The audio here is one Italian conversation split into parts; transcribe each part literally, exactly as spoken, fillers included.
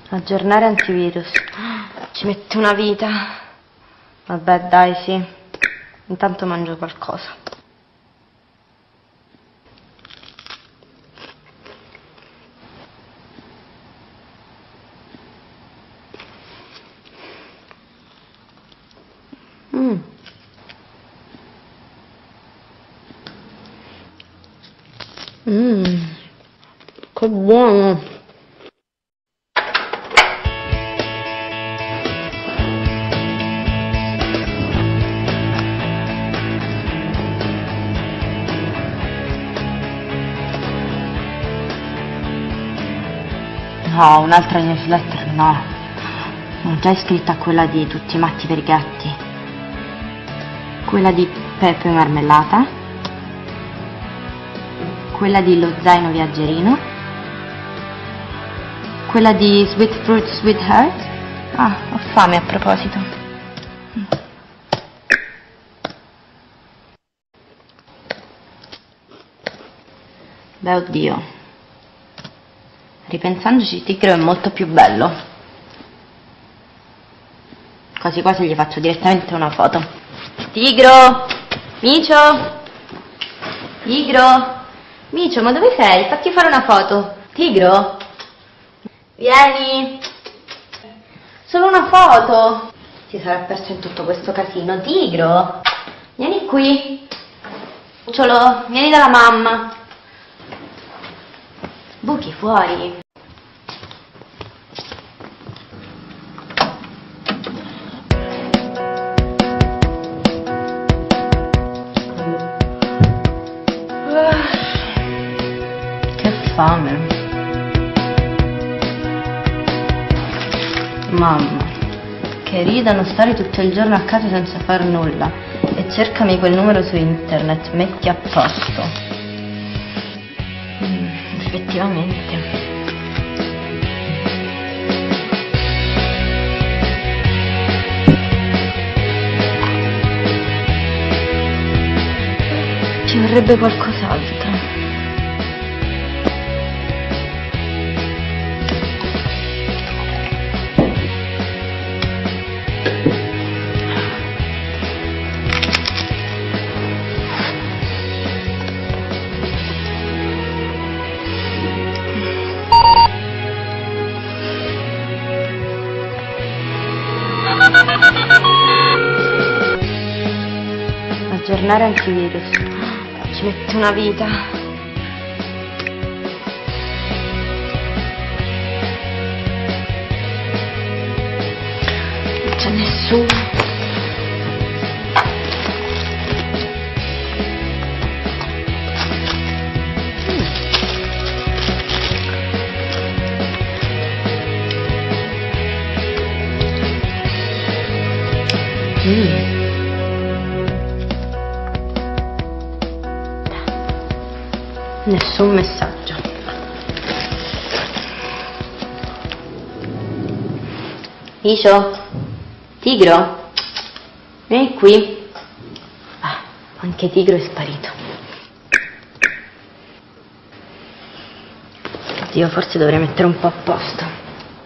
Aggiornare antivirus. Ci mette una vita. Vabbè, dai, sì. Intanto mangio qualcosa. Mmm. Mmm. Che buono. No, un'altra newsletter no. Sono già iscritta a quella di Tutti i matti per i gatti. Quella di Pepe Marmellata. Quella di Lo zaino viaggerino. Quella di Sweet Fruit Sweetheart. Ah, ho fame a proposito. Beh, oddio. Ripensandoci, Tigro è molto più bello. Quasi quasi gli faccio direttamente una foto. Tigro! Micio! Tigro! Micio, ma dove sei? Fatti fare una foto. Tigro? Vieni! Solo una foto! Si sarà perso in tutto questo casino. Tigro! Vieni qui! Cucciolo, vieni dalla mamma! Buchi fuori! Che fame! Mamma, che ridano stare tutto il giorno a casa senza far nulla. E cercami quel numero su internet, metti a posto. Mm, effettivamente. Ci vorrebbe qualcos'altro. Aggiornare antivirus. Ci mette una vita. Non c'è nessuno. Mm. Nessun messaggio. Micio? Tigro? Vieni qui. Ah, anche Tigro è sparito. Oddio, forse dovrei mettere un po' a posto.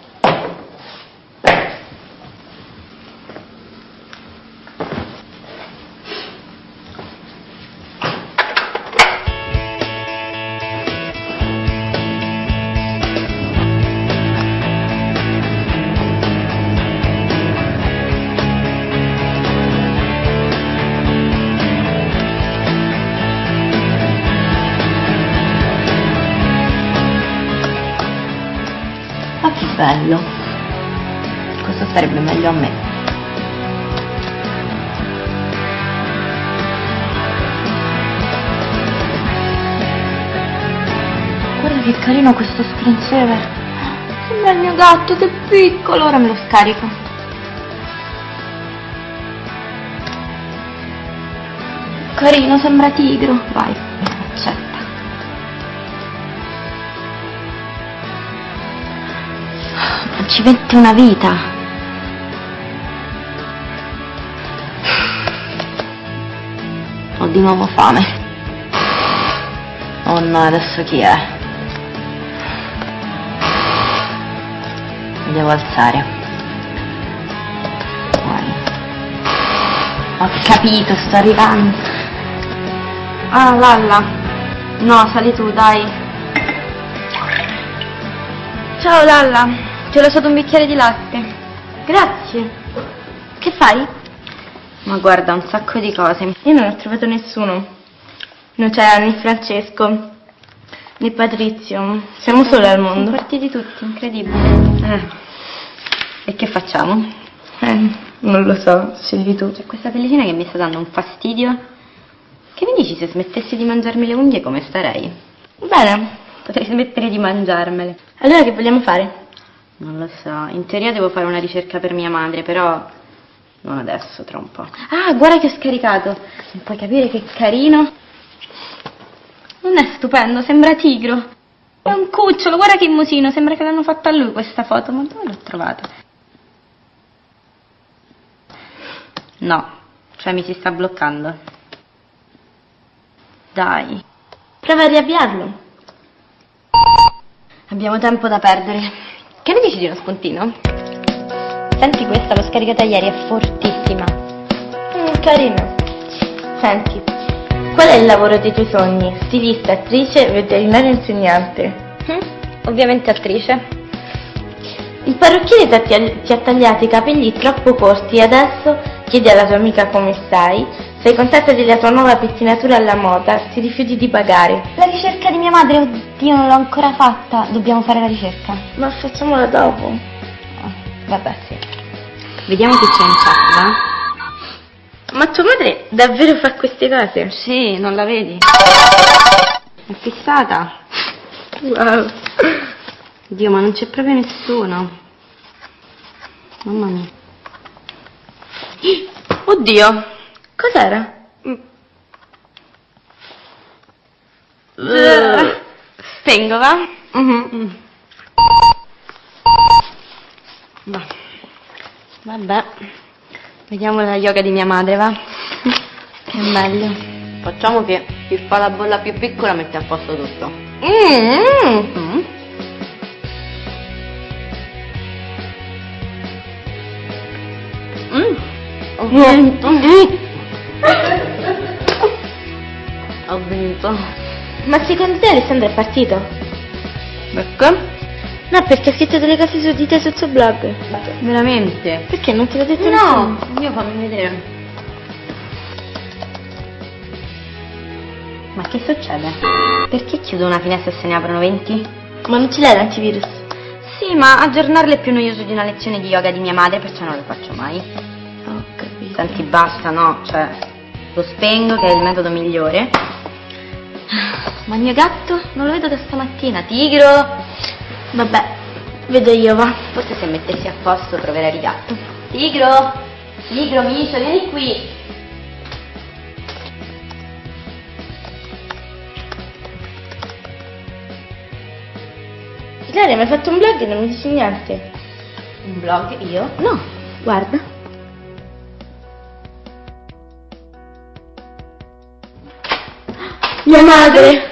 Ma che bello! Questo starebbe meglio a me. Guarda che carino questo screensaver. Sembra il mio gatto, che piccolo. Ora me lo scarico. Carino, sembra Tigro. Vai, accetta. Ci mette una vita. Ho di nuovo fame. Oh no, adesso chi è? Vediamo devo alzare. Poi. Ho capito, sto arrivando. Ah, Lalla. No, sali tu, dai. Ciao, Lalla. Ti ho lasciato un bicchiere di latte. Grazie. Che fai? Ma guarda, un sacco di cose. Io non ho trovato nessuno. Non c'era né Francesco né Patrizio. Siamo soli al mondo. Sono partiti tutti, incredibile. Eh. E che facciamo? Eh, non lo so, scegli tu. C'è questa pellicina che mi sta dando un fastidio. Che mi dici se smettessi di mangiarmi le unghie come starei? Bene, potrei smettere di mangiarmele. Allora che vogliamo fare? Non lo so, in teoria devo fare una ricerca per mia madre, però non adesso, tra un po'. Ah, guarda che ho scaricato. Non puoi capire che carino. Non è stupendo, sembra tigro. È un cucciolo, guarda che musino, sembra che l'hanno fatta a lui questa foto, ma dove l'ho trovata? No, cioè mi si sta bloccando. Dai, prova a riavviarlo. Abbiamo tempo da perdere. Che ne dici di uno spuntino? Senti questa, l'ho scaricata ieri, è fortissima. Mm, carina. Senti, qual è il lavoro dei tuoi sogni? Stilista, attrice, veterinaria, insegnante? Mm, ovviamente attrice. Il parrucchiere ti ha, ti ha tagliato i capelli troppo corti e adesso chiedi alla tua amica come stai, sei contenta della tua nuova pettinatura alla moda, ti rifiuti di pagare. La ricerca di mia madre, oddio, non l'ho ancora fatta, dobbiamo fare la ricerca. Ma facciamola dopo. Oh, vabbè, sì. Vediamo chi c'è in chat, va? Ma tua madre davvero fa queste cose? Sì, non la vedi? È fissata. Wow. Dio, ma non c'è proprio nessuno. Mamma mia. Oddio, cos'era? Mm. Uh. Spengo, va? Mm-hmm. Mm. Va. Vabbè, vediamo la yoga di mia madre, va? Che meglio. Facciamo che chi fa la bolla più piccola mette a posto tutto. Mm. Mm. Mm. Mm. Mm. Ho vinto. Ma secondo te Alessandro è partito? Perché? No, perché ha scritto delle cose su di te sul suo blog. Veramente? Perché non te l'ho detto? No, nessuno? Io fammi vedere. Ma che succede? Perché chiudo una finestra e se ne aprono venti? Ma non ce l'hai l'antivirus? Sì, ma aggiornarle è più noioso di una lezione di yoga di mia madre, perciò non lo faccio mai. Ho capito. Senti, basta, no? Cioè, lo spengo, che è il metodo migliore. Ma il mio gatto non lo vedo da stamattina. Tigro! Vabbè, vedo io, va. Forse se mettessi a posto troverai il gatto. Tigro! Tigro, Micio, vieni qui! Ilaria, mi hai fatto un blog e non mi dici niente. Un blog? Io? No, guarda. Mia madre!